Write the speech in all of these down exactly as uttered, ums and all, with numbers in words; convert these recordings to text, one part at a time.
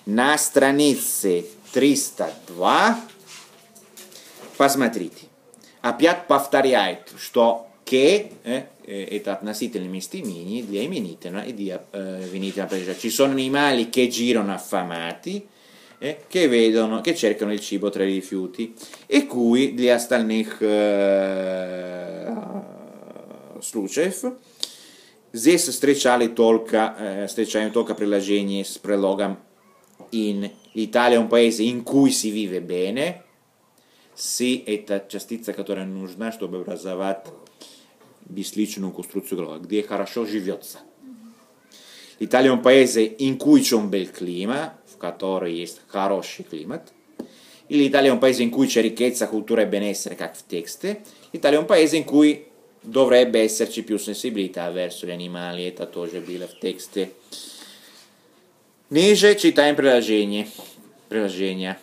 на странице триста два, посмотрите, опять повторяет, что «che» э, это относительное местоимение для именительного и для э, venitelного preterito. Ci sono animali che girano affamati, eh, che vedono, che cercano il cibo tra i rifiuti, e cui для остальных э, случаев здесь встречали только, э, встречаем только приложение с прелогом in. L'Italia è un paese in cui si vive bene. Си это частица, которая нужна, чтобы образовать бесличную конструкцию глагола, где хорошо живется. L'Italia è un paese in cui c'è un bel clima, в котором есть хороший климат. И l'Italia è un paese in cui c'è ricchezza, cultura e benessere, как в тексте. L'Italia è un paese in cui dovrebbe esserci più sensibilità verso gli animali, это тоже было в тексте. Ниже читаем приложение. Приложение.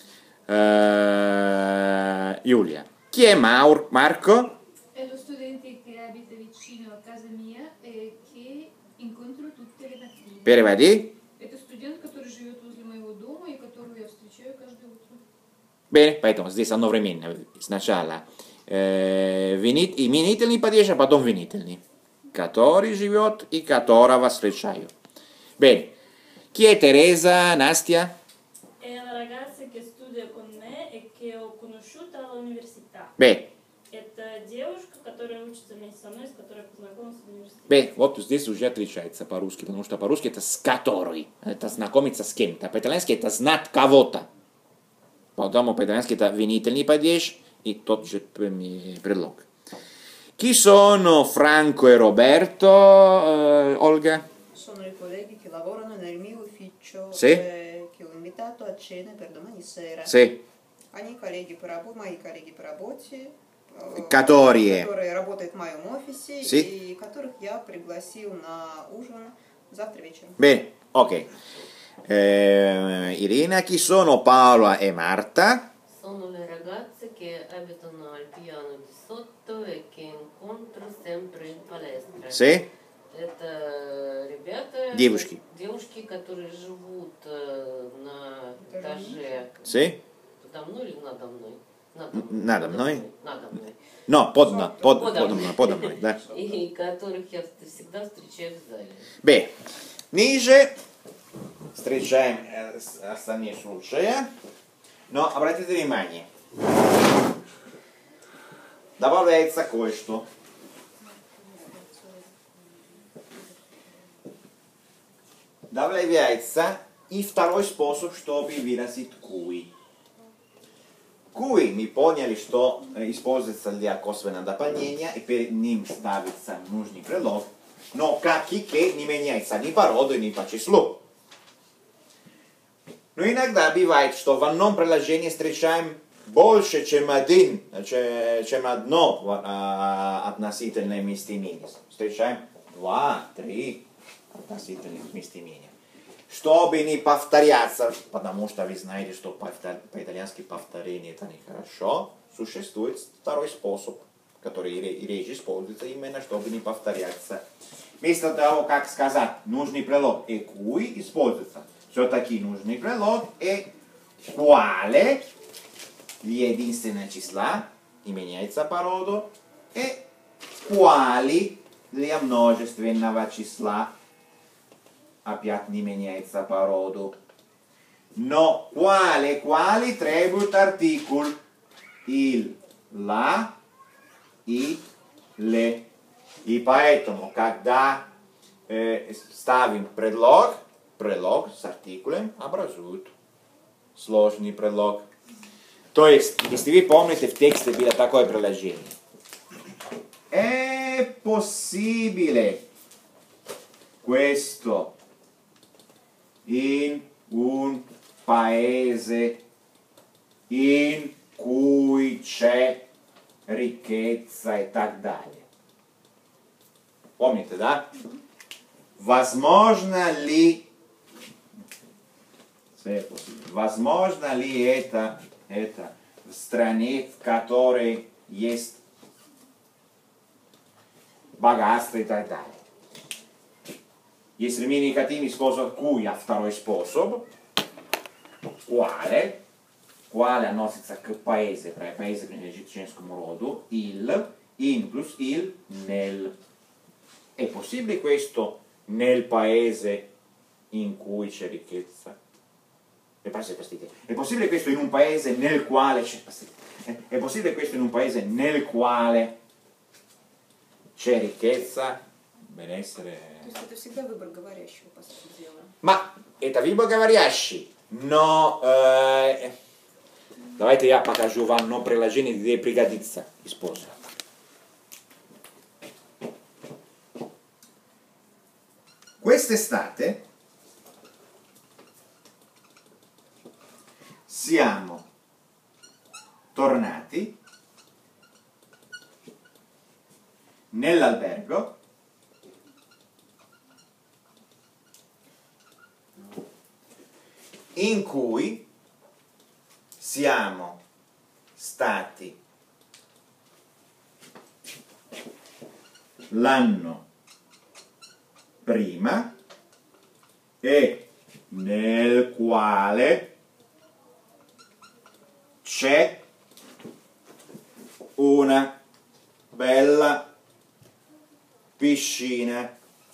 Uh, Giulia. Chi è Maur- Marco? È lo studente che abita vicino a casa mia e che incontro tutte le mattine. Переводи. Это студент, который живет возле моего дома и которого я встречаю каждое утро. Bene, поэтому здесь одновременно. Сначала э, винит, именительный падеж, а потом винительный. Который живет и которого встречаю. Bene. Chi è Teresa, Nastia? È una ragazza che studia con me e che ho conosciuto all'università. Beh. Это девушка, которая учится вместе со мной, с которой я познакомилась в университете. Beh, вот здесь уже отличается по-русски, потому что по-русски это с которой. Это знакомиться с кем-то. По-итальянски это знать кого-то. Потом по-итальянски это винительный падеж и тот же предлог. Chi sono Franco e Roberto, uh, Olga? Sono i colleghi che lavorano nel mio ufficio, Sì. eh, che ho invitato a cena per domani sera. Sì. Они коллеги по работе, мои коллеги по работе, э, Которые. которые работают в моем офисе, Sì. и которых я пригласил на ужин завтра вечером. Bene, ok. Eh, Irina, chi sono Paola e Marta? Sono le ragazze che abitano al piano di sotto e che incontro sempre in palestra. Sì. Это ребята, Девушки. девушки, которые живут э, на этаже Sì. подо мной или надо мной? Надо мной. Надо мной? Надо мной. No, под, под, под, Подо подо мной. мной, подо мной, да. И которых я всегда встречаю в зале. Bene, ниже встречаем э, остальные случаи, но обратите внимание, добавляется кое-что. Добавляется и второй способ, чтобы выразить куи. Куи мы поняли, что используется для косвенного дополнения, и перед ним ставится нужный предлог, но как и ке не меняется ни по роду, ни по числу. Но иногда бывает, что в одном предложении встречаем больше, чем один, чем одно относительное местоимение. Встречаем два, три относительных местоимения. Чтобы не повторяться, потому что вы знаете, что по-итальянски повторение это нехорошо, существует второй способ, который реже используется именно, чтобы не повторяться. Вместо того, как сказать нужный предлог e cui, используется все-таки нужный предлог e quale, для единственного числа, и меняется по роду, e quali, для множественного числа, опять не меняется по роду. Но quale, quali требует артикул il, la и le. И поэтому, когда э, ставим предлог, предлог с артикулем образуют сложный предлог. То есть, если вы помните, в тексте было такое предложение. È possibile questo in un paese in cui c'è ricchezza и так далее. Помните, да? Возможно ли, возможно ли это, это в стране, в которой есть богатство и так далее? Если мы не хотим использовать cui, а второй способ, quale, quale относится к paese, pre paese в женскому роду, il, in plus il, nel. È possibile questo nel paese in cui c'è ricchezza? È possibile questo in un paese nel quale c'è È possibile questo in un paese nel quale c'è ricchezza, benessere? То есть это всегда выбор говорящего, по сути дела. Ma это выбор говорящий, но э, давайте я покажу вам но приложение, где пригодится использовать. Quest'estate siamo tornati nell'albergo in cui siamo stati l'anno prima e nel quale c'è una bella piscina.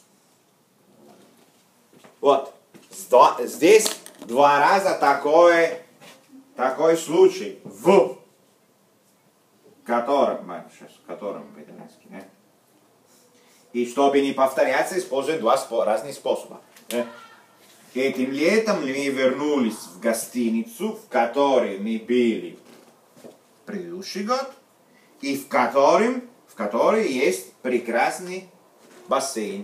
Вот. Здесь два раза такой, такой случай, в котором, сейчас, в котором по-итальянски, да? И чтобы не повторяться, используем два спо разных способа. Да? Этим летом мы вернулись в гостиницу, в которой мы были предыдущий год, и в котором, в которой есть прекрасный бассейн.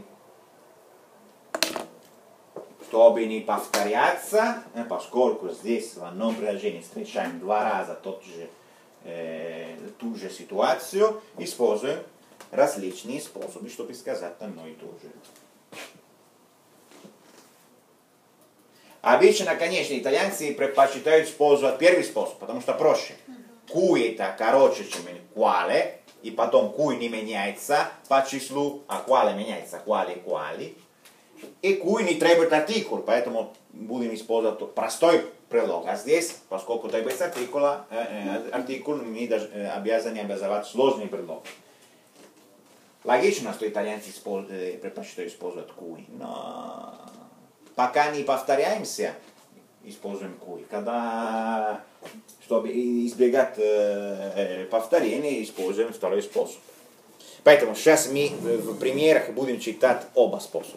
Чтобы не повторяться, поскольку здесь в одном предложении встречаем два раза тот же, э, ту же ситуацию, используем различные способы, чтобы сказать одно и то же. Обычно, конечно, итальянцы предпочитают использовать первый способ, потому что проще. Cui это короче, чем quale, и потом cui не меняется по числу, а quale меняется quale, quali. И cui не требует артикул, поэтому будем использовать простой предлог. А здесь, поскольку требуется артикула, э, э, артикул, мы даже, э, обязаны образовать сложный предлог. Логично, что итальянцы используют, предпочитают использовать cui, но пока не повторяемся, используем cui. Когда, чтобы избегать э, повторения, используем второй способ. Поэтому сейчас мы в примерах будем читать оба способа.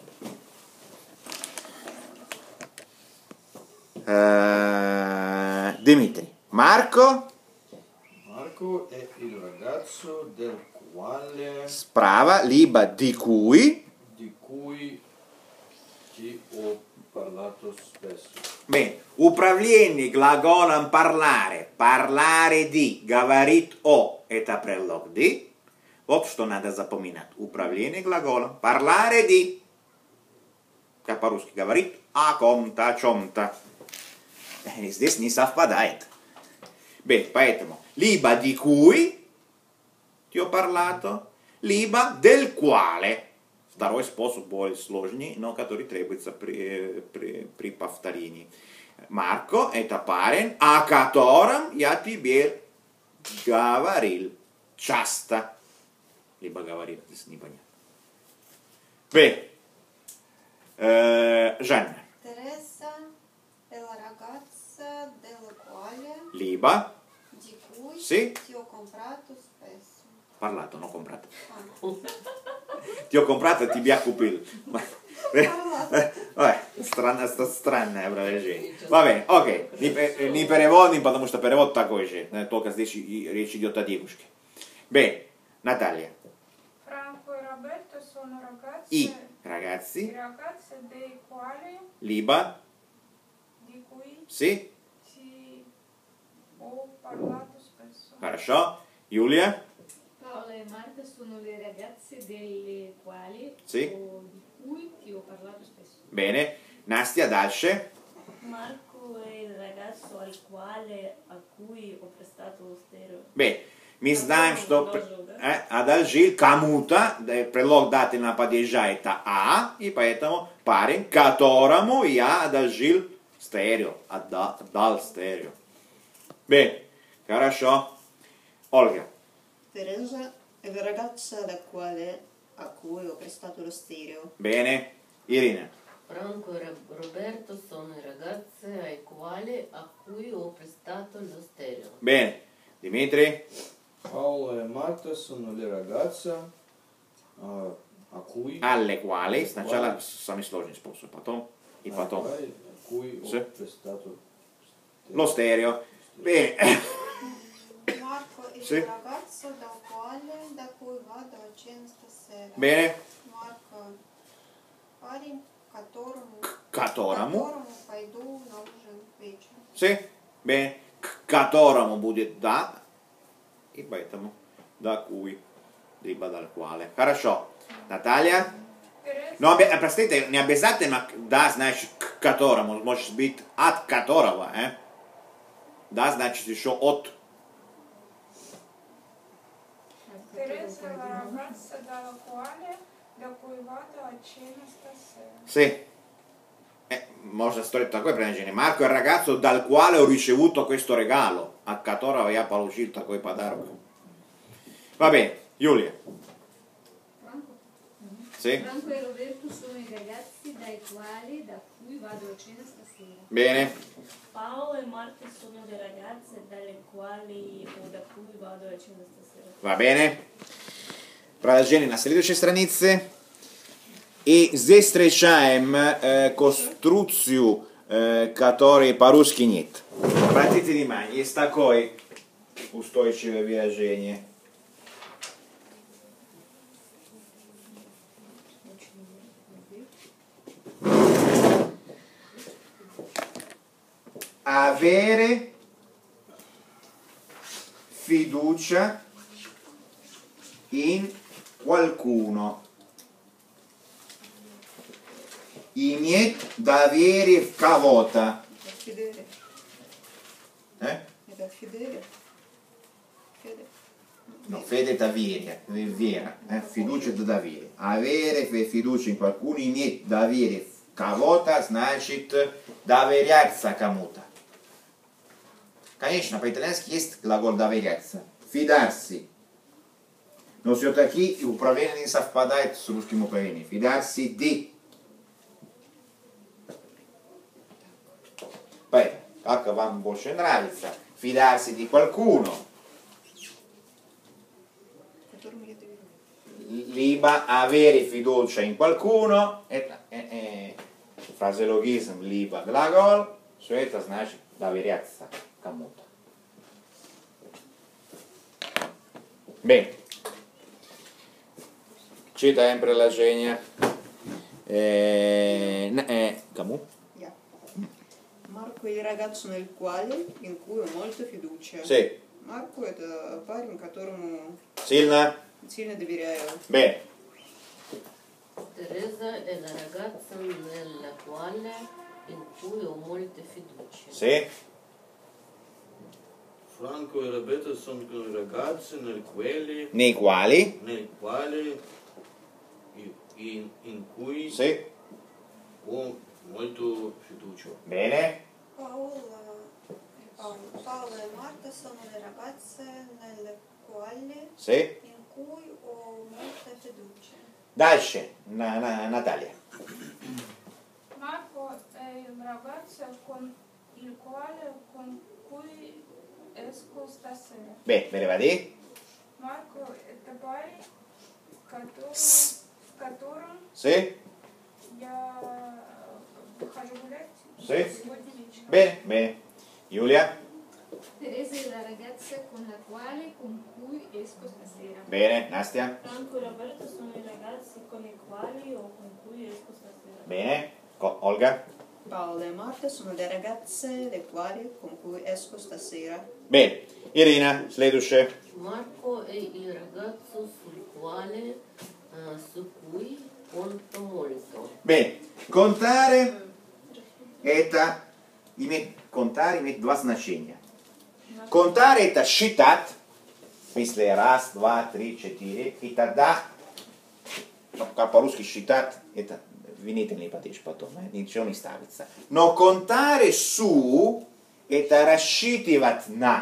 Uh, Dimitri. Marco? Marco è il ragazzo del quale... Sprava, liba di cui... Di cui ti ho parlato spesso. Bene, управление глаголом parlare, parlare di, говорит о, это предлог di. Вот что надо запоминать. Управление глаголом, parlare di. Как по-русски говорит, о ком-то, о чем-то. Здесь не совпадает. Bene, поэтому либо di cui ti ho parlato, либо del quale. Второй способ более сложный, но который требуется при, при, при повторении. Марко – это парень, о котором я тебе говорил часто. Либо говорил, здесь непонятно. Bene. Э, Жанна. Teresa è la ragazza della quale Либо. di cui Sì. ti ho comprato spesso. Parlato, non comprato. Ah. Ti ho comprato и тебя купил. Vabbè, странное, странное выражение. Vabbè, окей. Не, не переводим, потому что перевод такой же. Только здесь речь идет о девушке. Bene, Natalia. Franco e Roberto sono ragazze, I ragazzi. ragazze dei quali, Либо. di cui Sì. ti ho parlato spesso. Хорошо. Юлия. Paola e Marta sono le ragazze delle quali Sì. o di cui ti ho parlato spesso. Bene. Nastia, дальше. Marco è il ragazzo al quale, a cui ho prestato lo stereo. Bene. Мы знаем, что э, одолжил кому-то, предлог дательного падежа это а, и поэтому парень, которому я одолжил stereo, a da, dal stereo. Bene, хорошо. Olga. Teresa è la ragazza alla quale, a cui ho prestato lo stereo. Bene, Irina. Franco e Roberto sono i ragazzi ai quali, a cui ho prestato lo stereo. Bene, Dimitri. Paolo e Marta sono le ragazze a, a cui Alle quali, сначала сами сложные способы, потом и a потом quali- a cui ho Sì. prestato lo stereo. Bene, Marco è Sì. il ragazzo da quale, da cui vado a cena stasera. bene, Marco, парень, которому, которому, которому пойду на ужин вечером. sì, bene, к которому будет да, и поэтому da cui, либо dal quale. Хорошо. Наталья? Но обе- простите, не обязательно да значит к которому, может быть от которого, э? Да значит еще от. Teresa è la ragazza dalla quale, da cui vado a cena stasera. Sì. Eh, можно строить такое предложение. Марко è il ragazzo dal quale ho ricevuto questo regalo, a которого я получил такой подарок. Va bene, Giulia. Franco? Sì? Franco e Roberto sono i ragazzi dai quali, da cui vado a cena stasera. Bene. Paolo e Marta sono le ragazze dalle quali o da cui vado a cena stasera. Va bene. Продолжение на следующей странице. И здесь встречаем э, конструкцию, э, которой по-русски нет. Обратите внимание, есть такое устойчивое выражение. Avere fiducia in qualcuno. Иметь доверие в кого-то. Это Фиделе. Eh? Это Фиделе. Феде. No, fede da vera, vera eh? Fiducia da доверие. Avere fiducia in qualcuno, иметь доверие в кого-то, значит доверяться кому-то. Конечно, по-итальянски есть глагол доверяться. Fidarsi. Но все-таки управление не совпадает с русским управлением. Fidarsi di. Поэтому, как вам больше нравится, fidarsi di qualcuno, Которому я доверяю. l'iba avere fiducia in qualcuno, это э, э, фразеологизм либо глагол, все это значит доверяться кому-то. Bene, читаем приложение. Eh, eh, кому? Я. Марко è il ragazzo nel quale, in cui ho molta fiducia. Sì, Марко это парень, которому сильно. сильно доверяю. Bene, Teresa è la ragazza nella quale, in cui ho molte fiducie. sì, Franco e Roberto sono i ragazzi nel quelli, nei quali, nel quale in, in cui sì, ho molto fiducia. bene, Paolo, Paolo, Paolo e Marta sono le ragazze nelle quali, sì. in cui ho molta fiducia. Дальше, на, на, Наталья. Marco è il ragazzo con il quale, con cui esco stasera. Bene, переводи. Marco это парень, который, с которым Sì, я хожу гулять Sì. сегодня вечером. bene, bene. Giulia? Teresa è la ragazza con la quale, con cui esco stasera. Bene, Nastia? Franco e Roberto sono i ragazzi con i quali o con cui esco stasera. Bene. Co- Olga? Paola e Marta sono le ragazze le quali con cui esco stasera. Bene. Irina, следующее. Marco è il ragazzo sul quale, eh, su cui conto molto. Bene. Contare это имеет, контар имеет два значения. Контар это считать, в смысле раз, два, три, четыре, и тогда, ну, как по-русски считать, это винительный падеж потом, ничего не ставится. Но contare su – это рассчитывать на.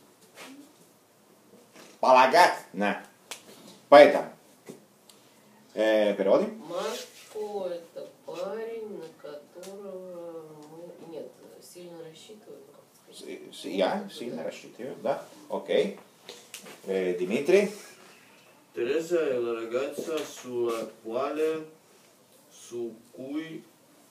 Полагать на. Поэтому, э, переводим. Марко – это парень, на которого мы... Нет, сильно рассчитывают. Я сильно рассчитываю, да? Окей. Eh, Dimitri? Teresa è la ragazza sulla quale, su cui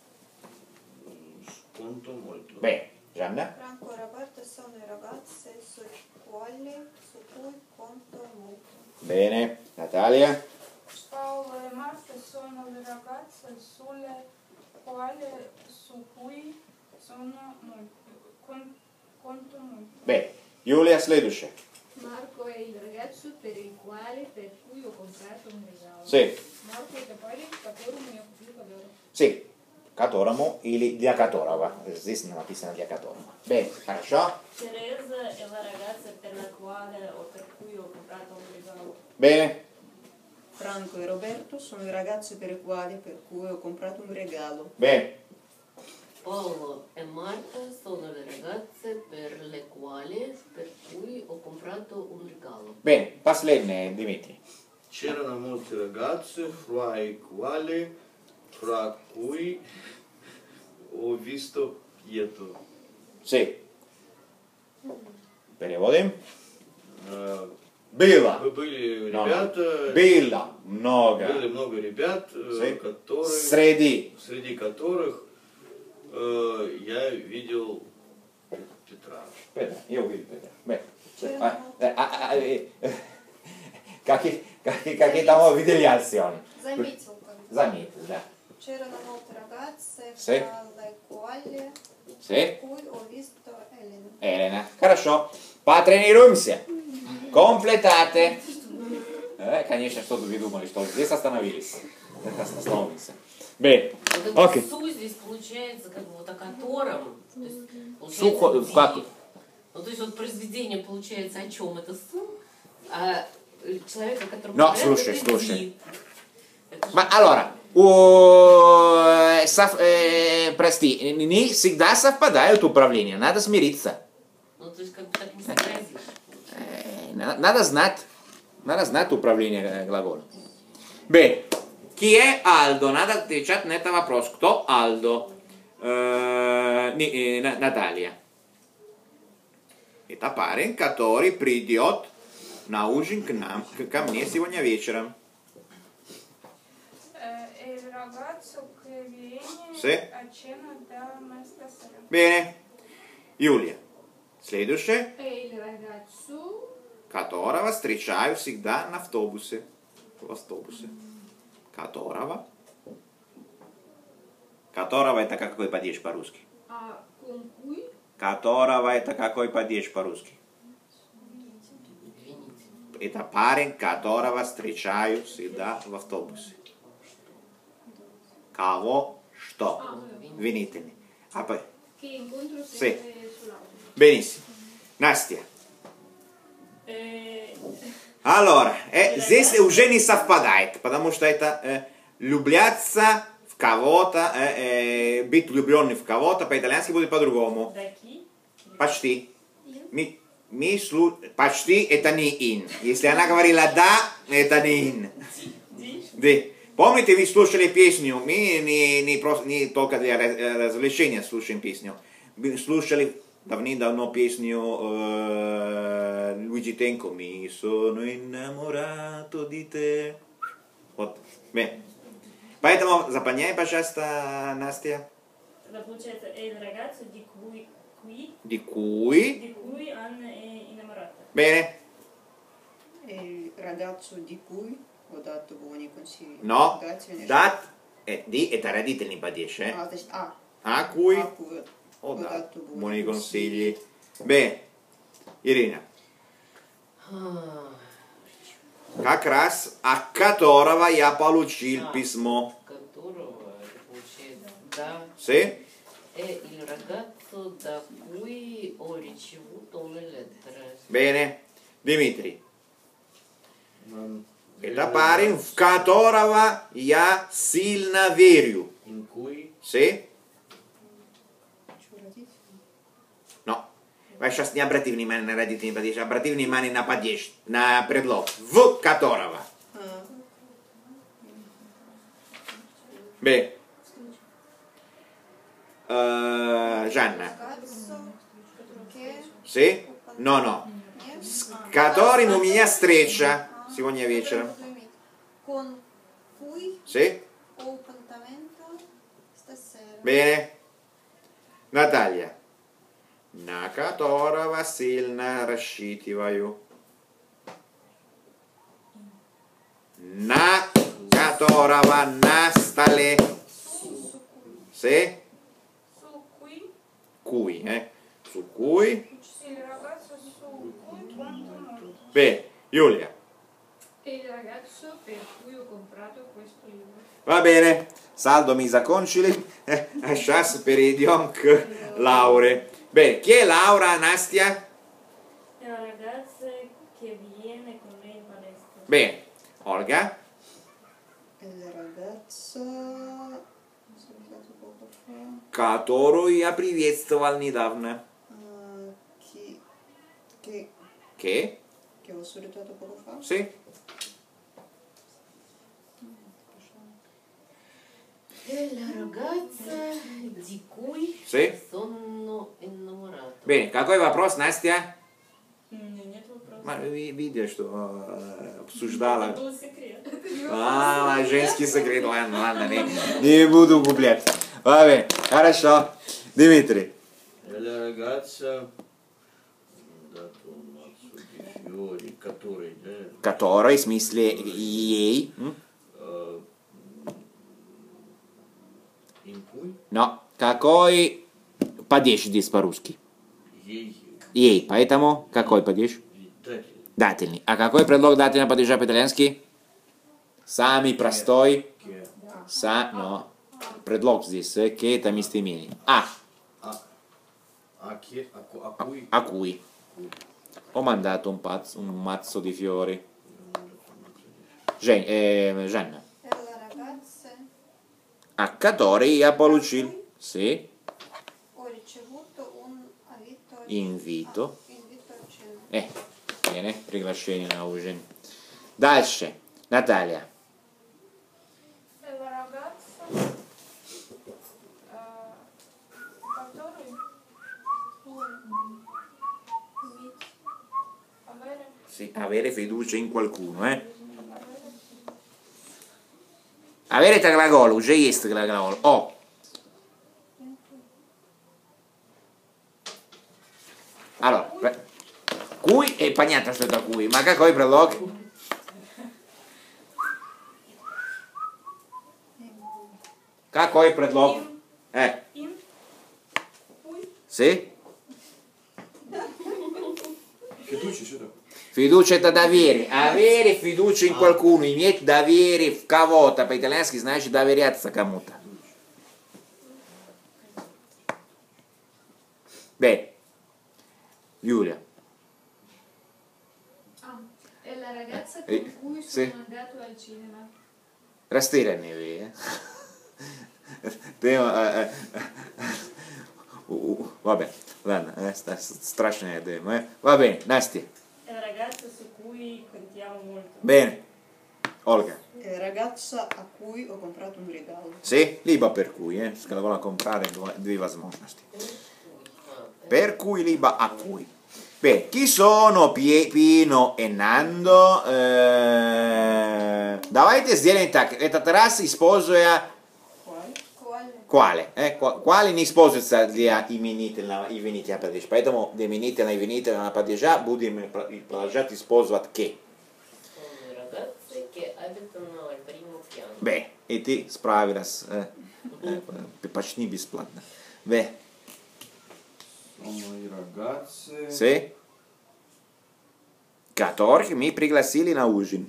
conto molto. Bene, Gianna? Franco e Roberto sono i ragazzi su quali, su cui conto molto. Bene, Natalia? Paolo e Marta sono le ragazze sulle quali, su cui sono molto, con, conto molto. Bene, Giulia, следующая. Marco è il ragazzo per il quale, per cui ho comprato un regalo. Sì, Marco это парень, которому я купил подарок. sì, которому или для которого. Здесь написано для которого. Bene, хорошо? Teresa è la ragazza per la quale o per cui ho comprato un regalo. Bene, Franco e Roberto sono i ragazzi per i quali per cui ho comprato un regalo. bene, Paolo e Marta sono le ragazze per le quali, per cui ho comprato un regalo. bene. Последнее, Dimitri. C'erano molte ragazze, fra i quali, fra cui ho visto Pietro. Sì. Переводим. Э, Было. Были No, no. ребята, Было много. были много ребят, э, Sì. которые, Среди. среди которых э, я видел Петра. Aspetta, io qui, aspetta. Beh, ah, eh, ah, ah, eh, eh, какие, какие, какие там виделяции? Заметил, как бы. Заметил, да. C'erano molte ragazze, Sì. fra le quali Sì? cui ho visto Elena. Elena. Хорошо. Потренируемся. Completate. Eh, конечно, что-то вы думали, что здесь остановились. Это остановимся. Bene. Вот это Окей. су здесь получается как бы вот о котором. То есть, Су, получается, как? «ди». Ну, то есть вот произведение получается о чем? Это су, а человек, о котором No, говорят, слушай, это слушай. «ди». Это же- Ma allora, у, сов, э, прости, не всегда совпадают управления, надо смириться. Ну, то есть как бы так не сообразишь. Eh, na- Надо знать, надо знать управление э, глаголом. Bene, chi è Aldo? Надо отвечать на этот вопрос. Кто Aldo? Э, не, э, На- Наталья. Это парень, который придет на ужин к нам, к- ко мне сегодня вечером. È il ragazzo che viene Sì. a cena da me stasera. Bene. Юлия. Следующее. È il ragazzo Которого встречаю всегда на автобусе. В автобусе. Которого. Которого это какой падеж по-русски? а, con cui Которого это какой падеж по-русски? Это парень, которого встречаю всегда в автобусе. Кого? Что? Винительный. А по- che incontro Sì. sempre sull'auto. Benissimo. Настя. Э, Allora, э, здесь уже не совпадает, потому что это э, влюбляться в кого-то, э, э, быть влюбленным в кого-то, по-итальянски будет по-другому. da chi? Почти. Ми, ми слу... Почти это не in. Если она говорила да, это не in. Di? Ди. Помните, вы слушали песню, мы не, не, просто, не только для раз- э, развлечения слушаем песню. Мы слушали давным-давно песню э, Luigi Tenco «Mi sono innamorato di te». Вот. Бе. Поэтому запоминай, пожалуйста, Настя. Тогда получается è il ragazzo di cui, qui, Di cui. di cui Anna è innamorata. Bene. È il ragazzo di cui ho dato buoni consigli. No. Grazie, ne- Дат. Э, ди это родительный падеж. Eh? А, значит, а. А cui. А, cui Ho ho dato dato buoni consigli. Bene. Irina. А, Как раз от которого я получил А. письмо. которого это получается да. Sì? È il ragazzo da cui ho ricevuto le lettere. Bene. Дмитрий. Нам Это парень, в которого я сильно верю. Sì? Чурадить. No. Vai сейчас не обрати внимание на родительный падеж, обрати внимание на падеж, на предлог. В которого. А, Beh. Uh, Gianna. Ragazzo che Sì? No, no. нет. С которым у меня встреча сегодня вечером. Con cui Sì? ho appuntamento stasera. Bene. Наталья. На которого сильно рассчитываю. На которого на столе. Sì? Su cui Cui, eh? Su cui. sì, il ragazzo su cui conto molto. Bene, Giulia. È il ragazzo per cui ho comprato questo libro. Va bene. Saldo mi закончили. А сейчас перейдем к Лауре. Bene, chi è Laura, Nastia? È una ragazza che viene con me in palestra. Bene. Olga? il ragazzo, ho salutato poco fa, Которую я приветствовал недавно. ah, chi, che, Che? che ho salutato poco fa. Sì? È la ragazza di cui Sì? sono innamorato. Bene, какой вопрос, Настя? У меня нет вопросов. Ма- ви- Видишь, что э, обсуждала. Это был секрет. А, женский секрет. Ладно, ладно, не, не буду углублять. Vabbè, хорошо. Дмитрий. E la ragazza dato un mazzo di fiori, который, да, Который, в смысле, ей. М? э, in cui No, какой падеж здесь по-русски? ей Ей, поэтому какой падеж? дать Дательный. А какой предлог дательного падежа по-итальянски? Самый простой. che Sa, no. Предлог здесь, eh, che это местоимение. А, a a che a, cu- a cui a cui ho mandato un, pazzo, un mazzo di fiori. Gen, eh, Gianna. E la ragazza A который я получил. Sì. ho ricevuto un invito, Invito. ah, invito a cena. Eh, bene, приглашение на ужин. Дальше. Наталья. E la ragazza eh, который avere Sì, avere fiducia in qualcuno, eh. Avere это глагол, уже есть глагол. О. Allora, beh, cui è понятно, что это cui, ma какой предлог? Какой предлог? Eh, in cui sì? fiducia что такое? Fiducia это доверие. Avere fiducia in qualcuno, иметь доверие в кого-то. По-итальянски значит доверяться кому-то. Bene. Giulia. Ah, è la ragazza Eh, con cui sì. sono andato al cinema. Растерянный вы, eh? Тема... eh, eh, uh, uh, Vabbè, ладно, eh, sta- страшная тема, eh? Va bene, Nastia. È la ragazza su cui contiamo molto. Bene. Olga. È la ragazza a cui ho comprato un regalo. Sì? Либо per cui, eh? Che la vuole comprare, due, due возможности. Per cui, liba a cui. Bene, chi sono Pie- Pino e Nando? Э, Давайте сделаем так. Этот раз используя Quale? Quale? quale. Eh? Qua- Quale не используется для именительного именительного падежа. Поэтому для именительного именительного падежа будем продолжать использовать che. Sono le ragazze che abitano al primo piano. Beh, и ты справилась э, э, почти бесплатно. Beh, Sono i ragazze sì? Которых мы пригласили на ужин.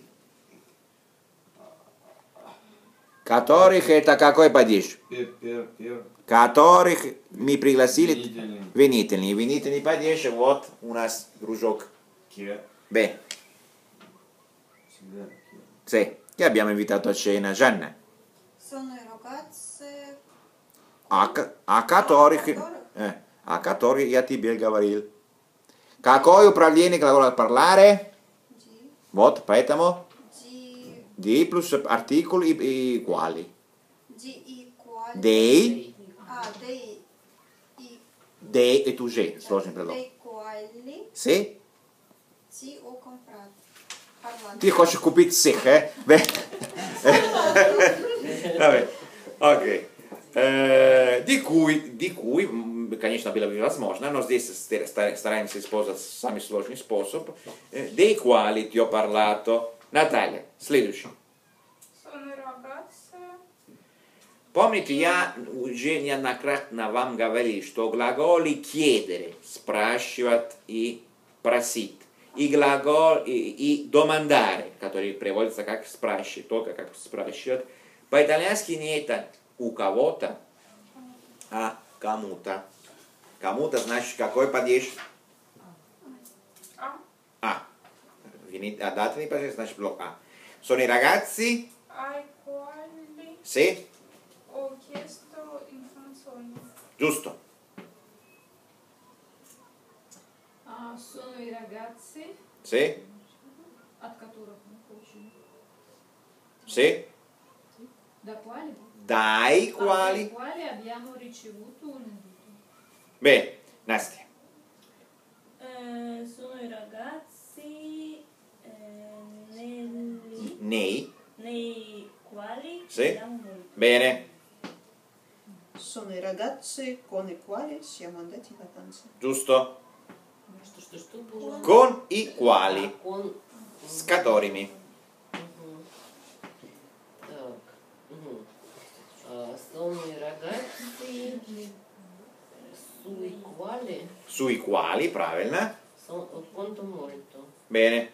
Которых это какой падеж? пер пер пер Которых мы пригласили... Винительный. Винительный. Винительный падеж, вот у нас дружок. che Beh, всегда che sì. Chi abbiamo invitato a cena? Gianna. Sono i ragazze А, а которых... Э, а которых я тебе говорил. Какое управление глагола parlare? Di. Вот, поэтому... Di. Di плюс артикул и, и quali. Di i quali. Dei. Ah, dei i. Dei e tu же, сложный предлог. Dei quali Sì? ti ho comprato. Parlando. Ты хочешь купить всех, э? Vabbè, ok. Э, Di cui, di cui, м, конечно, было бы возможно, но здесь ста- ста- стараемся использовать самый сложный способ, э, dei quali ti ho parlato. Наталья, следующий. Sono ragazze Помните, я уже неоднократно вам говорил, что глаголы chiedere, спрашивать и просить, и глагол, и, и domandare, который переводится как спрашивать, только как спрашивать, по-итальянски не это у кого-то, а кому-то. Кому-то значит какой падеж? a, А. Finite- а дата не падеж, значит блок А. Sono i ragazzi? ai quali Sì? ho chiesto informazioni. Giusto. А, sono i ragazzi, Sì? от которых мы получили. Sì? Da quali? Dai Ah, quali? dai quali abbiamo ricevuto un invito. Bene, Nastia. Eh, sono i ragazzi eh, nelli- Nei? nei quali Sì. abbiamo molto. Bene, Sono i ragazzi con i quali siamo andati in vacanza. giusto. Что, что, что было? Con i quali. Он... С которыми. Мгм. Так. Мгм. А, sono i ragazzi sui quali Sui quali, правильно. sono, ho conto molto. Bene.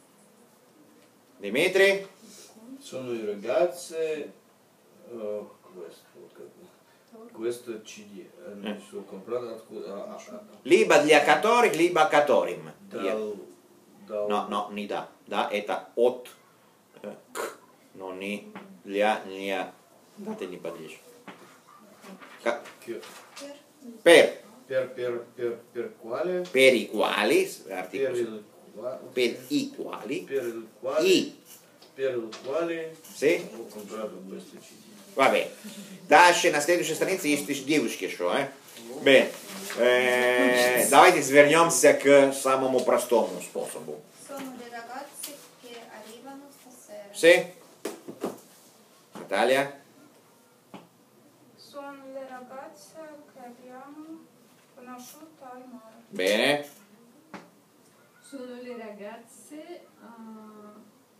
Dimitri? Sono i ragazze, eh, questo, questo C D, eh, non so, comprato откуда, а, а, а, Либо для которых, либо которым. дал, дал, No, no, не да. Да, это от э, к, но не для, не. Даты не подлежит. Ка- che- Per, per, per, per, per quale, per i quali, per articolo, il, qua- per i quali, per il quale, i, per il quale sì? ho comprato questo C D. Vabbè. Дальше, на следующей странице есть еще девушки, что, э? Бен, э, давайте вернемся к самому простому способу. Sono le ragazze che arrivano stasera. Sì? Наталья? Sono le ragazze che abbiamo conosciuto al mare. Bene. Sono le ragazze а,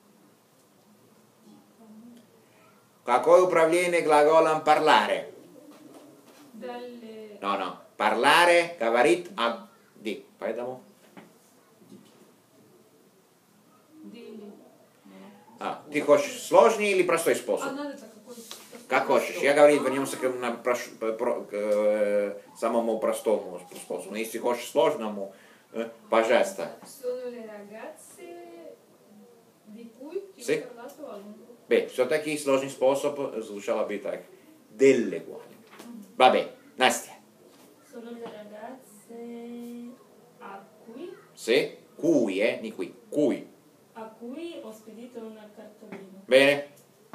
Какое управление глаголом parlare? dalle No, no. Parlare, говорит, а di. Поэтому? degli. А, ты хочешь сложный или простой А способ? надо так какой? Как хочешь. Я говорю, вернемся к, на прош- про- к, э, самому простому способу. Но если хочешь сложному, э, пожалуйста. Sono le ragazze di cui ti Sì. ho parlato a lungo. Beh, все-таки сложный способ звучало бы так. Delle quali. Vabbè, Nastia. Sono le ragazze a cui, Sì? Cui, eh? Di qui. Cui. a cui ho spedito una cartolina. Bene?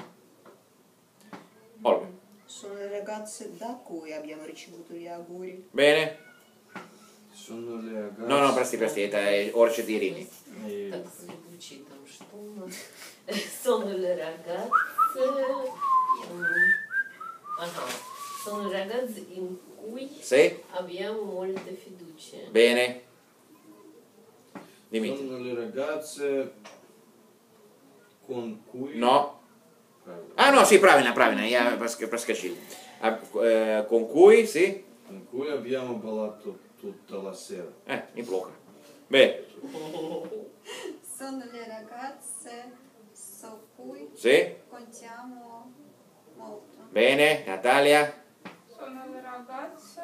Olga. Sono le ragazze da cui abbiamo ricevuto gli auguri. Bene? Sono le ragazze, No, no, прости, прости, это Орча di Rini. eh, Так, звучит там, что у нас? Sono le ragazze... м, Ага. Sono le ragazze in cui Sì? abbiamo molte fiducie. Bene? Dimitri. sono le ragazze con cui, No? Правильно. Ah no, sì, правильно, правильно, я прос- проскочил. А, э, con cui, sì? con cui abbiamo ballato tutta la sera. Eh, неплохо. Bene, Sono le ragazze su cui sì? contiamo molto. Bene, Natalia? Sono le ragazze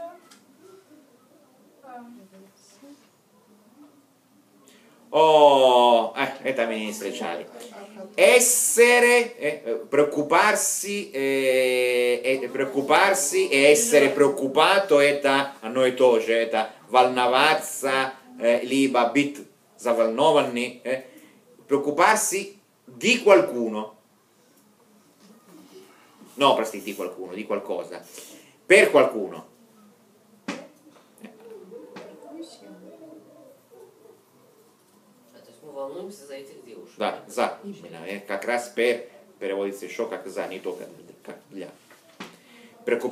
ehm, Oh, eh, это именения встречали. Essere, eh, preoccuparsi, eh, eh, preoccuparsi e essere preoccupato это одно и то же, это волноваться, eh, либо быть заволнованный, eh, preoccuparsi di qualcuno, no, прости, di qualcuno, di qualcosa, per qualcuno. Волнуемся за этих девушек. Да, за. Именно, э, как раз per переводится еще как за, не только как для. Прекуп...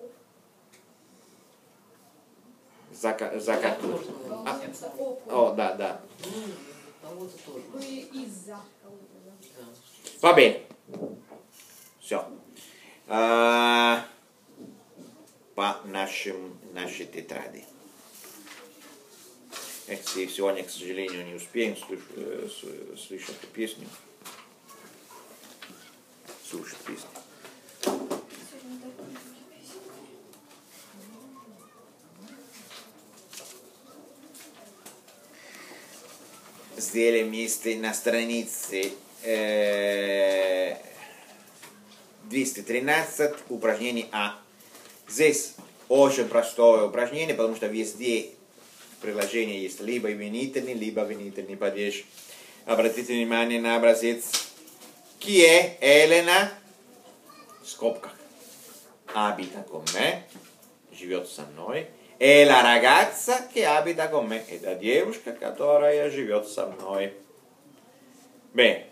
За, за которую. А, о, да, да. Кого-то тоже. Ну и из-за. Va bene. Все. А, по нашим, нашей тетради. Если сегодня, к сожалению, не успеем слышать, слышать эту песню, слушать песню. Сделаем вместе на странице э, двести тринадцать упражнение А. Здесь очень простое упражнение, потому что везде приложение есть либо именительный, либо винительный падеж. Обратите внимание на образец. Chi è Elena? В скобках. Abita con me. Живет со мной. È la ragazza che abita con me. Это девушка, которая живет со мной. Bene.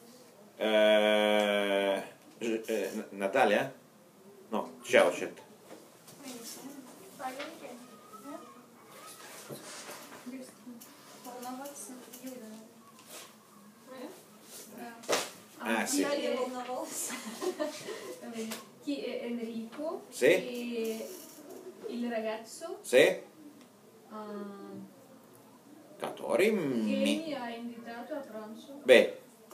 Eh, eh, Natalia? No, ciao, certo. Ah, sì. Я волновался. Chi è Enrico? Sì. E il ragazzo Sì? ah, Который che mi... mi ha invitato a pranzo. Beh,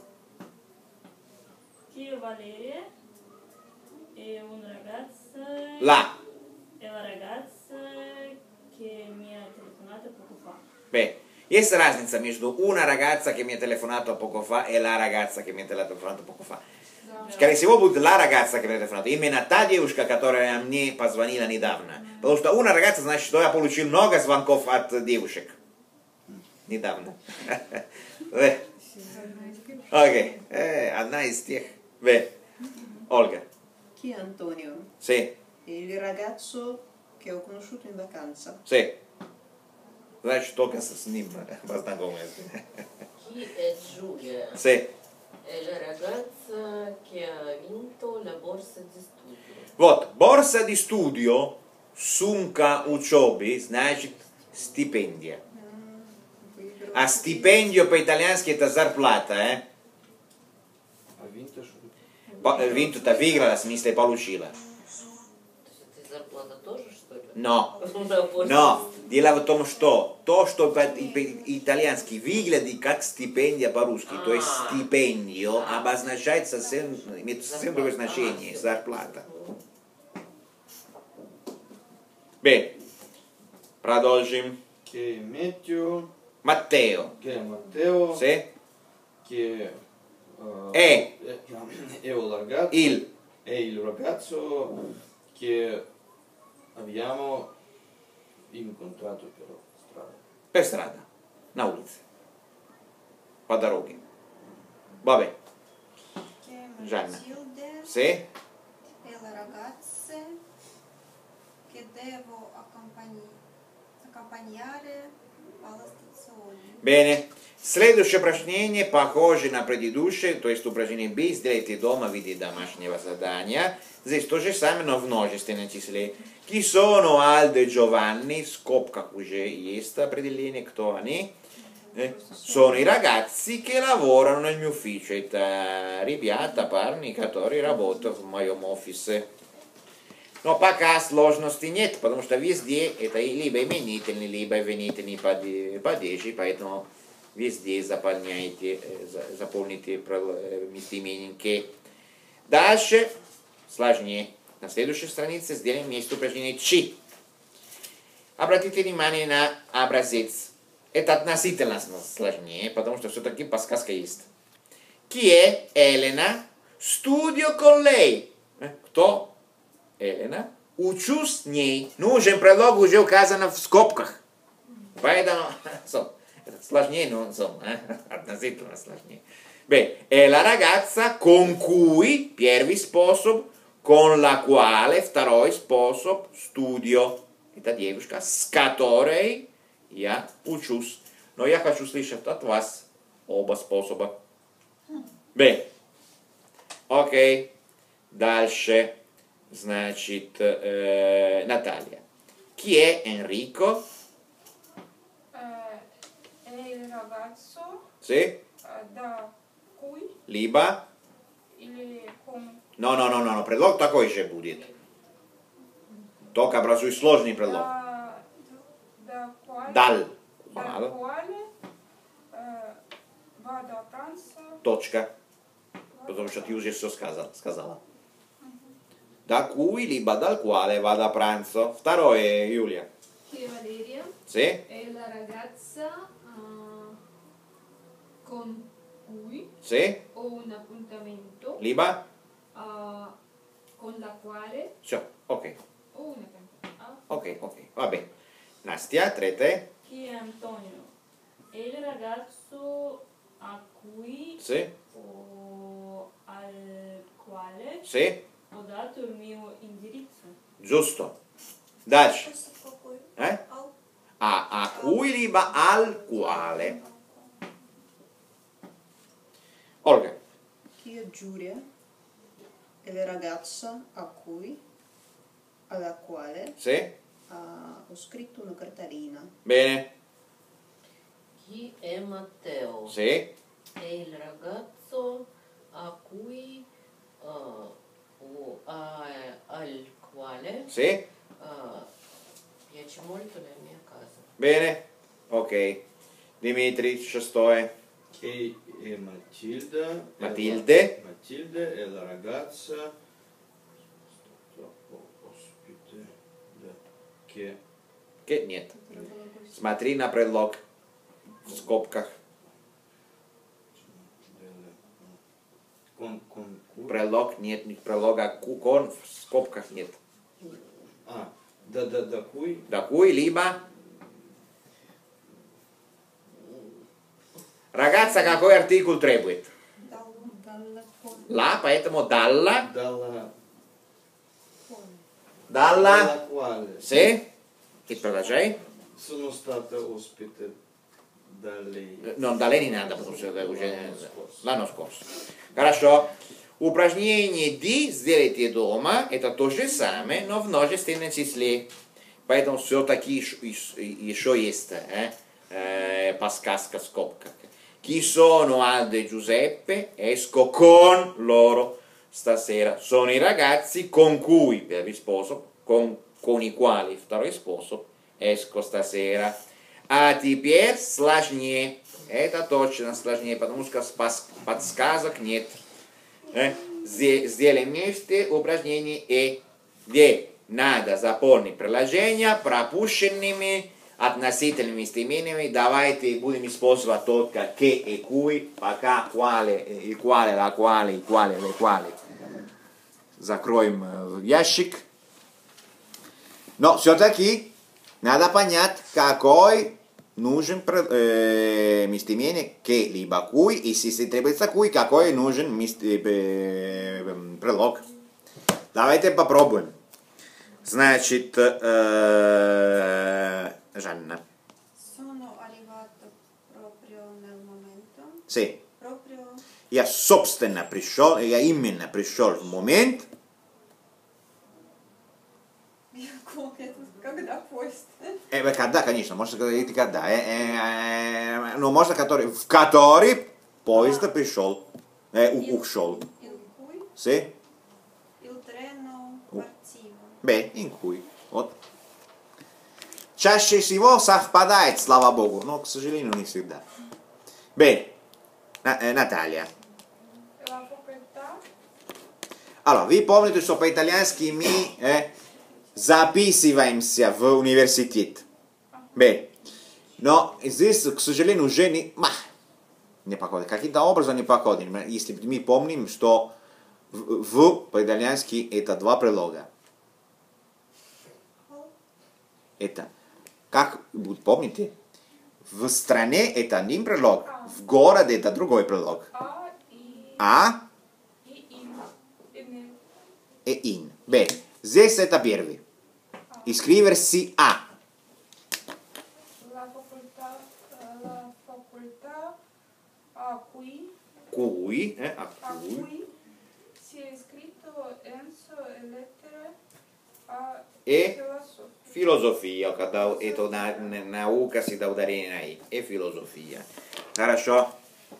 Chi è Valeria? È una ragazza. là. È la ragazza che mi ha telefonato poco fa. Beh, есть разница между una ragazza che mi ha telefonato poco fa e la ragazza che mi ha telefonato poco fa. Скорее всего, будет la ragazza che mi ha telefonato. Именно та девушка, которая мне позвонила недавно. Потому что una ragazza значит, что я получил много звонков от девушек. Недавно. Окей. Одна из тех. Beh, Olga. Chi è Antonio? Sì, È il ragazzo che ho conosciuto in vacanza. sì. Значит, только с ним познакомилась. Chi è Giulia? Sì. È la ragazza che ha vinto la borsa di studio. Вот, борса di studio, сумка учебы, значит стипендия. А стипендио по-итальянски это зарплата, э? А винта что? По- Vinto это выиграла, в смысле получила. То есть это зарплата тоже, что ли? Но, На борсе. но, дело в том, что то, что по-итальянски выглядит как стипендия по-русски, то есть стипендио, обозначает совсем, имеет совсем другое значение, зарплата. Bene, продолжим. Che Matteo, Matteo, che Matteo, sì? che uh, È. è un ragazzo, Il, è il ragazzo che abbiamo incontrato per strada. per strada, на улице, по дороге. Vabbè, Che Gianna. Matilde sì? e le ragazze che devo accompagni- accompagnare alla stazione. Bene. Следующее упражнение похоже на предыдущее, то есть упражнение B, сделайте дома в виде домашнего задания. Здесь то же самое, но в множественном числе. Chi sono Aldo e Giovanni? В скобках уже есть определение, кто они. Eh, sono i ragazzi che lavorano nel mio ufficio. Это ребята, парни, которые работают в моем офисе. Но пока сложности нет, потому что везде это либо именительный, либо винительный падежи, поэтому везде заполняйте, заполните местоименники. Дальше сложнее. На следующей странице сделаем вместе упражнение Ч. Обратите внимание на образец. это относительно сложнее, потому что все-таки подсказка есть. Chi è Elena? Studio con lei. Кто? Елена. Учусь с ней. Ну, уже предлог уже указано в скобках. Поэтому, это сложнее, но относительно сложнее. Beh, è la ragazza con cui, первый способ, con la quale, второй способ, studio. Это девушка, с которой я учусь. Но я хочу слышать от вас оба способа. Beh, окей. Дальше, значит, э, Наталья. Chi è Enrico? È il ragazzo Sì? da cui Либо? или con No, no, no, no, no, предлог такой же будет. Только образуй сложный предлог. da, da quale Dal. da Male. quale eh, vado a pranzo Точка. Потому что ты уже все сказал, сказала. Da cui, либо dal quale vado a pranzo. Второе, Юлия. Chi è Valeria? Sì? È la ragazza ah, con cui Sì? ho un appuntamento, Либо? ah, con la quale Все, ok. ho un appuntamento. Ah, Ok, ok, va bene. Nastia, trete. Chi è Antonio? È il ragazzo a cui Sì? o al quale Sì? ho dato il mio indirizzo. Giusto. Дальше. Просто какой? Eh? Ал. A, a cui, либо al quale. Olga. Chi è Giulia? È la ragazza a cui, alla quale Sì? ah, ho scritto una cartellina. Bene. Chi è Matteo? Sì? È il ragazzo a cui uh, o a- al quale Sì? uh, piace molto la mia casa. Bene. Ok. Dimitri, шестое. Chi è Matilda? Matilde. Matilde è la ragazza. Troppo ospite. Да. Che. Che нет. Смотри на предлог. В скобках. Con, con cui. Предлог нет. Предлога ку- кон в скобках нет. А, да, да, да, cui. Da cui, либо... Ragazza, какой артикул требует? Дал. Dalla quale. La, поэтому dalla. Dalla. Dalla. Dalla quale. Sì? И продолжай. Sono stata ospite da lei. Non da lei не надо, потому что это уже l'anno scorso. Хорошо. Упражнение D сделайте дома. Это то же самое, но в множественном числе. Поэтому все-таки еще есть э, э, подсказка в скобках. Chi sono Aldo e Giuseppe? Esco con loro stasera. Sono i ragazzi con cui, per risposo, con, con i quali, второй способ, esco stasera. А теперь сложнее. Это точно сложнее, потому что подсказок нет. Э? Сделаем вместе упражнение E, где надо заполнить приложения пропущенными относительными местоимениями. Давайте будем использовать только che и cui, пока quale, il quale, la quale, il quale, le quali. Закроем ящик. Но все-таки надо понять, какой нужен э, местоимение che, либо cui, и если требуется cui, какой нужен мест, э, э, предлог. Давайте попробуем. Значит, э, Жанна. Sono arrivato proprio nel momento. Sì. Proprio Я собственно пришел, я именно пришел в момент. когда поезд. Э, когда, конечно, можно говорить когда. Э, э, э, но можно который, в который поезд пришел, э, у- ушел. In cui Sì? il treno partiva. Beh, in cui. Вот. Чаще всего совпадает, слава богу, но, к сожалению, не всегда. Bene, Na- э, Наталья. La facoltà Allora, вы помните, что по-итальянски мы э, записываемся в университет. Bene, Но здесь, к сожалению, уже не... Ма, не подходит. Каким-то образом не подходит. Если мы помним, что в, в по-итальянски это два прилога. Это, как вы помните, в стране это один прилог, в городе это другой прилог. А и... А И ин. И не. и ин. Bene, здесь это первый. Iscriversi a. La facoltà, la facoltà a cui, Cui, eh, a a cui. cui si è iscritto Enzo e lettere a E filosofia. философия, когда это на- на- наука всегда ударение на и. И философия. Хорошо.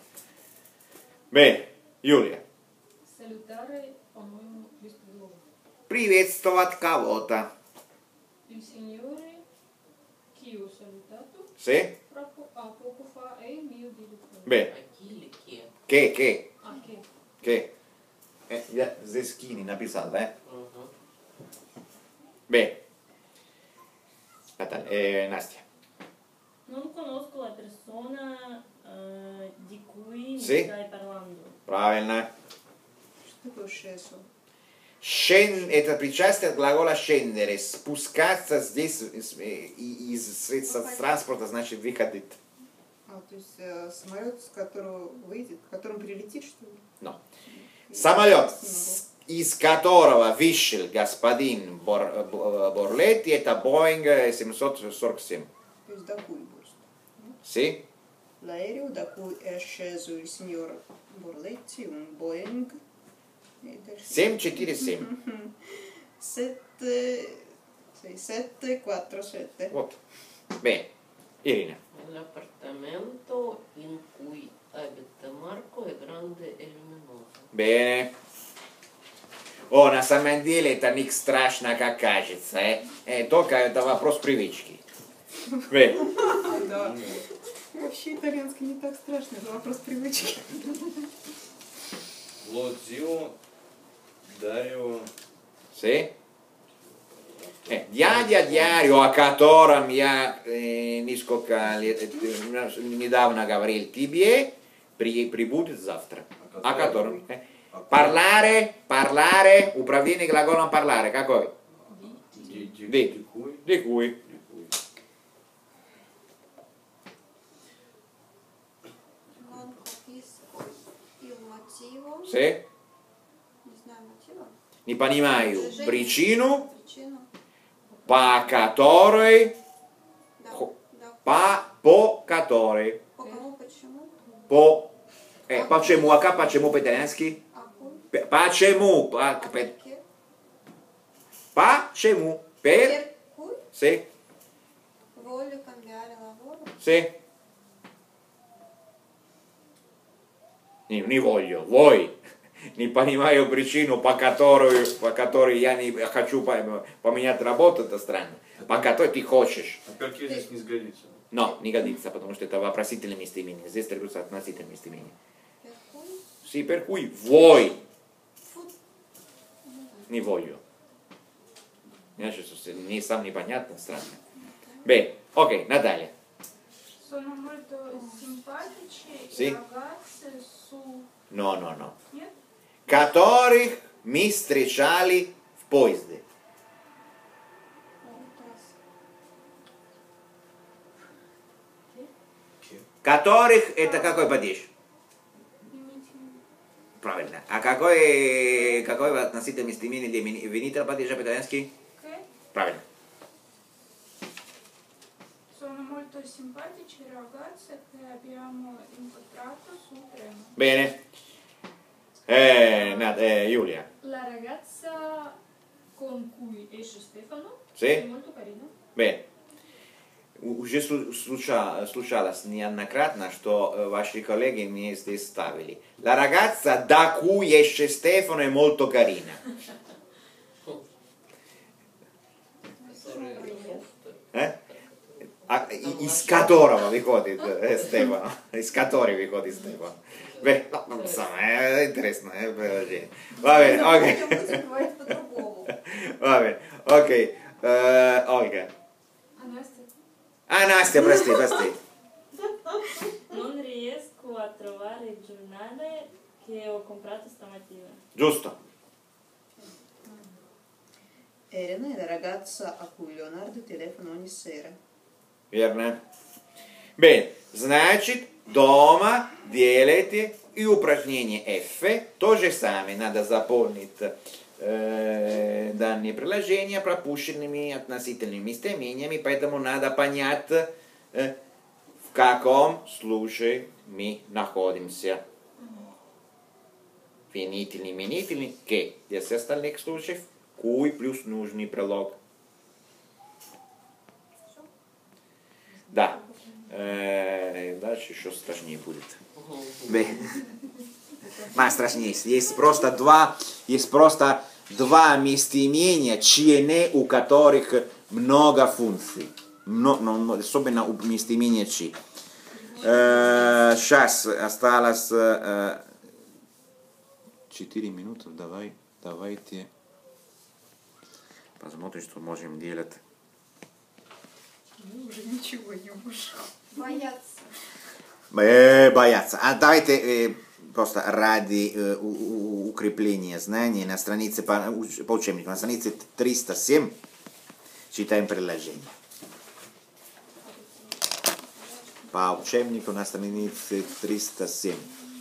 Bene, Юлия. Salutare, по-моему, без предлога. Приветствовать кого-то. Il Signore che ho salutato Sì? proprio a poco fa è il mio direttore. Bene. Или ке. Che, che, Ah, che? che. Eh, я здесь Kini написал, да? Мгм. Bene. Наталья, eh, Настя. Non conosco la persona eh, di cui Sì? mi stai parlando. Правильно. Что такое шесу? Scen- это причастие от глагола scendere. Спускаться здесь из, э, из средства транспорта, значит, выходит. А, то есть э, самолет, с которого выйдет, которым прилетит, что ли? No. Самолет, с- из которого вышел господин Бор- Бо- Борлетти, это Boeing семьсот сорок семь. То есть da cui просто. Sì? L'aereo da cui è sceso il signor Borletti, un Boeing. ed è sceso- семь четыре семь. Sette, sei, sette, quattro, sette. Вот. Bene. Irina. L'appartamento in cui abita Marco è grande e luminoso. Bene. О, на самом деле это не страшно, как кажется. Э? Э, только это вопрос привычки. Bene. Да. Вообще итальянский не так страшно, это вопрос привычки. Lo zio Dario Sì? Eh, дядя Диарио, о котором я э, несколько лет, э, недавно говорил тебе, при, прибудет завтра. О котором? Э, parlare, parlare, управление глаголом parlare, какой? di, di, Di. di cui Di cui. di cui Non capisco il motivo. Sì? Не знаю мотива. Не понимаю причину, Причину. по которой, Да. Хо- Да. по, по которой, По кому, почему? по, э, почему, а как почему по-итальянски? А кой? П- Почему, по- А п- perché? почему, per, Per cui sì, voglio cambiare lavoro. sì. Не, не voglio, voi. Не понимаю причину, по которой, по которой я не хочу по- поменять работу, это странно. По которой ты хочешь. А перке здесь не сгодится. Но не годится, потому что это вопросительное местоимение. Здесь требуется относительное местоимение. Per cui Sì, per cui voi, фу. не voglio. Я сейчас не сам непонятно, странно. Bene, ok, Natalia. Sono molto simpatici Sì. i ragazzi su... No, no, no. Нет? Которых мы встречали в поезде. Которых это какой падеж? Правильно. А какой, какой относительно местоимение для винитера падежа по-итальянски? Ok? Правильно. Sono molto simpatici i ragazzi che abbiamo incontrato sul treno. Bene. Eh, Nat- eh, Giulia. La ragazza con cui esce Stefano Sì? è molto carina. Bene. Уже слу- случа- случалось неоднократно, что э, ваши коллеги мне здесь ставили. La ragazza da cui esce Stefano è molto carina. Eh? А, и- из которого выходит э, Стефано. Из которой выходит Стефано. Beh, no, non so, è interessante, è bello. Va bene, ok. Будем говорить по-другому. Va bene, ok. Eh, Olga. А Настя? Ah, Nastia, прости, прости. Non riesco a trovare il giornale che ho comprato stamattina. Giusto. Elena è la ragazza a cui Leonardo telefona ogni sera. Верно. Бен, значит, дома делайте и упражнение F. То же самое. Надо заполнить э, данные приложения пропущенными относительными местоимениями, поэтому надо понять, э, в каком случае мы находимся. Финительный, именительный, que. Для всех остальных случаев, cui плюс нужный пролог. Да. Э, дальше еще страшнее будет. Ма, страшнее. Есть просто два, есть просто два местоимения, члены, у которых много функций. Но, но, особенно у местоимения чи. Э, сейчас осталось э, четыре минуты. Давай, давайте посмотрим, что можем делать. Мы уже ничего не можем. Бояться. Э, бояться. А давайте э, просто ради э, у, у, укрепления знаний на странице по, по учебнику, на странице триста семь читаем приложение. По учебнику на странице триста семь.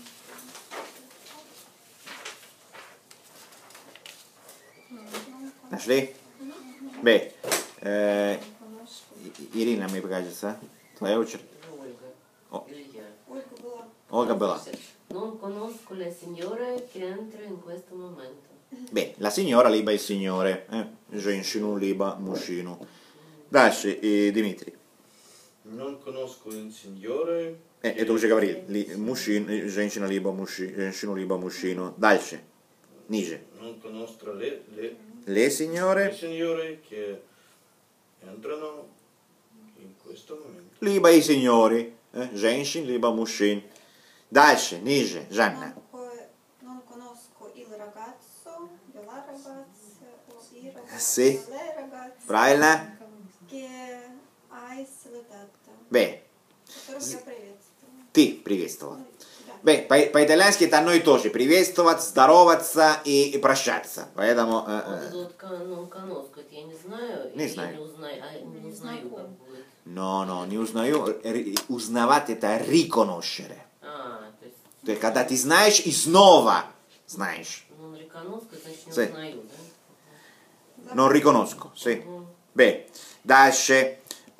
Нашли? Б. Э, Ирина, мне кажется, твоя очередь. Ольга. Или я. Ольга была. Ольга была. Non conosco la signora che entra in questo momento. Beh, la signora либо il signore, eh? Женщину либо мужчину. Дальше, и Дмитрий. Non conosco il signore. Eh, это уже говорили. Ли, мужчин, женщина либо мужчина, женщину либо мужчину. Дальше. Ниже. Non conosco le, le, Le signore, le signore che entrano in questo momento. либо и signori. Eh? Женщин либо мужчин. Дальше, ниже. Жанна. Non, co- non conosco il ragazzo, la ragazza, o i ragazzi, Sì. le ragazze Правильно? che hai salutato, Beh, которых я приветствую. ты приветствовал. Да. Бeh, по- по-итальянски это одно и то же. Приветствовать, здороваться и, и прощаться. Поэтому... э, Вот э, это вот non conosco, это я не знаю. Не или знаю. Не узнаю, а не узнаю, как будет. No, no, не узнаю. Ри- Узнавать это riconoscere. А, то есть, То есть, когда ты знаешь и снова знаешь. non riconosco, значит не Sì. узнаю, да? Non riconosco, sì. Beh, дальше.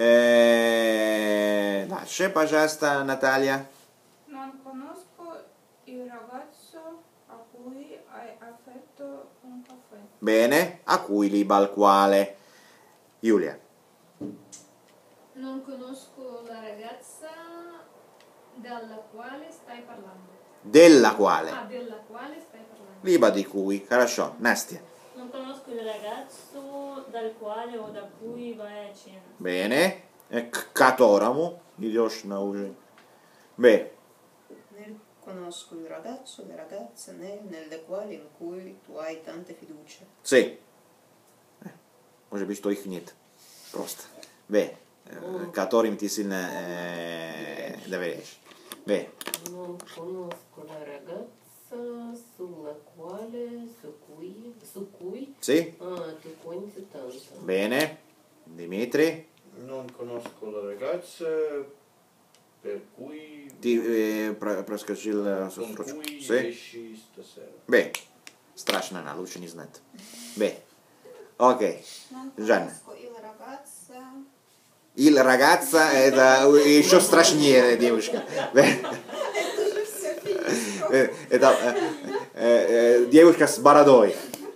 Eh, дальше, пожалуйста, Наталья. Non conosco il ragazzo a cui hai offerto un caffè. Bene, a cui liba al quale. Giulia. Non conosco la ragazza dalla quale stai parlando. Della quale. Ah, della quale stai parlando. Liba di cui. Хорошо. Настя. Non conosco il ragazzo dal quale o da cui vai a cena. Bene. E к которому идешь на ужин. Beh, Nel conosco il ragazzo, le ragazze nel- nelle quali in cui tu hai tanta fiducia. sì. Eh, Может быть, что их нет. Просто. Beh, eh, которым ты сильно э, доверяешь. Beh, Non conosco la ragazza sulla quale, su cui, su cui sì. ah, tu conti tanto. Bene. Dimitri. Non conosco la ragazza per cui Ti eh, про- проскочил э, con строчку. cui Sì. esci stasera. Beh, страшно, она лучше не знать. Beh, ok. Non Жанна. conosco il ragazzo. Il ragazza это еще страшнее девушка. Beh, э, это э, э, э, девушка с бородой.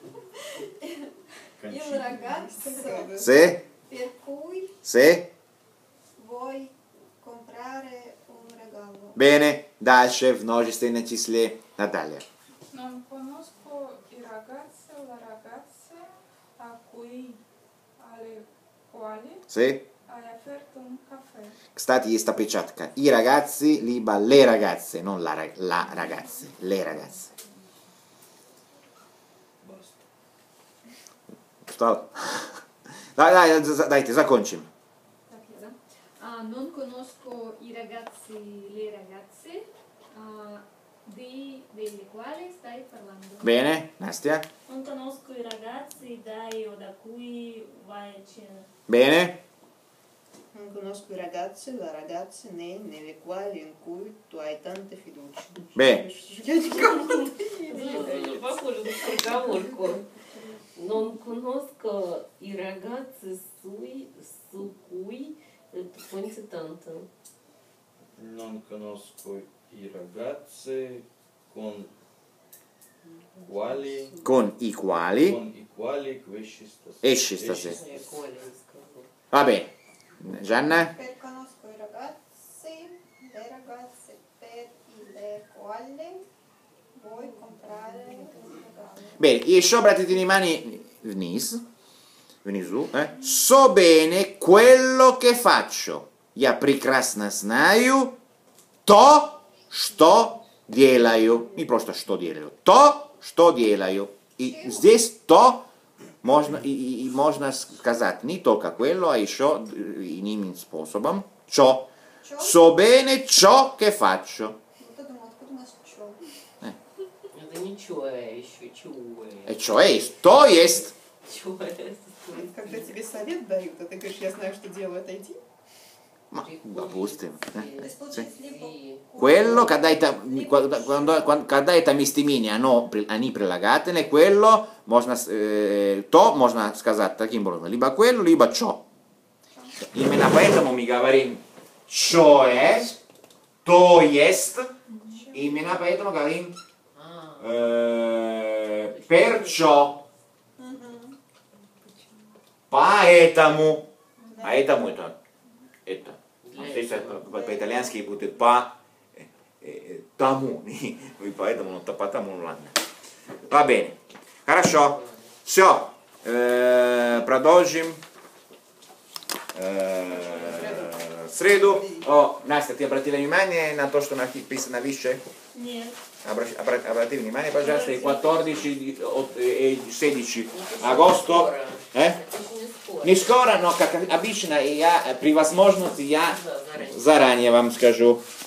Il ragazzo Sì? per cui Sì? vuoi comprare un regalo. Bene, дальше в множественном числе. Наталья. Non conosco il ragazzo o la ragazza a cui alle quali Sì? hai offerto un caffè. Кстати, есть опечатка. I ragazzi, либо le ragazze, non la, ra- la ragazze, le ragazze. Basta. Устал? Дай, дай, за- дайте, закончим. Так, я, да? Ah, non conosco i ragazzi, le ragazze ah, di, delle quali stai parlando. Bene, Nastia? Non conosco i ragazzi dai o da cui vai a cena. Bene? Non conosco i ragazzi o le ragazze né nelle quali in cui tu hai tante fiducie. Bene. Похоже на разговорку. Non conosco i ragazzi sui, su cui tu conti tanto. Non conosco i ragazzi con quali Con i quali con i quali esci stasera. esci stasera. Eh, Коля не сказал. Va bene. Gianna? Per conosco i ragazzi, le ragazze per le quali vuoi comprare un regalo. Bene, еще, обратите внимание, вниз, внизу, eh? So bene quello che faccio. Я прекрасно знаю то, что делаю. Не просто что делаю. То, что делаю. И здесь то можно, и, и, и можно сказать не только quello, а еще иным способом. Ciò. Ciò? So bene ciò che faccio. Вот думаю, откуда у нас чё? Это ничего, еще чего. E cioè, то есть. Чего это? Когда тебе совет дают, а ты говоришь, я знаю, что делаю, отойди. Ma, допустим. eh. То есть получается либо Quello, когда это, quando, quando, когда это местоимение, оно, они прилагательные, quello, можно, э, то можно сказать таким образом, либо quello, либо ciò. Именно поэтому мы говорим cioè, то есть, именно поэтому говорим э, perciò, поэтому, поэтому это, это. Здесь по-итальянски будет по eh, тому, и поэтому, но потому ладно. Va bene, хорошо, все, э, продолжим э, в среду. О, Настя, ты обратила внимание на то, что написано выше? Нет. Обрати, обрати внимание, пожалуйста, и quattordici e sedici agosto. Eh? Не скоро, но как обычно, я при возможности я заранее вам скажу.